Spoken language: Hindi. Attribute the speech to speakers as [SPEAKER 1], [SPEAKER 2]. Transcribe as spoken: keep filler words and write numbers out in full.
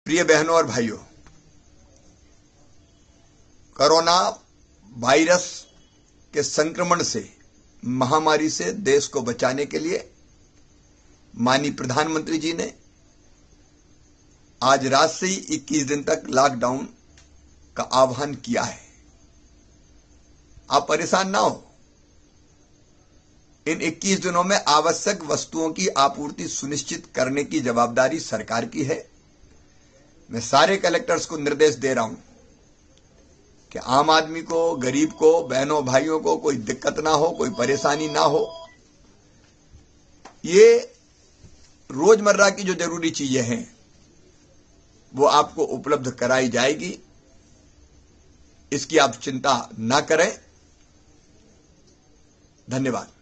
[SPEAKER 1] प्रिय बहनों और भाइयों, कोरोना वायरस के संक्रमण से, महामारी से देश को बचाने के लिए माननीय प्रधानमंत्री जी ने आज रात से ही इक्कीस दिन तक लॉकडाउन का आह्वान किया है। आप परेशान ना हो। इन इक्कीस दिनों में आवश्यक वस्तुओं की आपूर्ति सुनिश्चित करने की जवाबदारी सरकार की है। मैं सारे कलेक्टर्स को निर्देश दे रहा हूं कि आम आदमी को, गरीब को, बहनों भाइयों को कोई दिक्कत ना हो, कोई परेशानी ना हो। ये रोजमर्रा की जो जरूरी चीजें हैं वो आपको उपलब्ध कराई जाएगी, इसकी आप चिंता ना करें। धन्यवाद।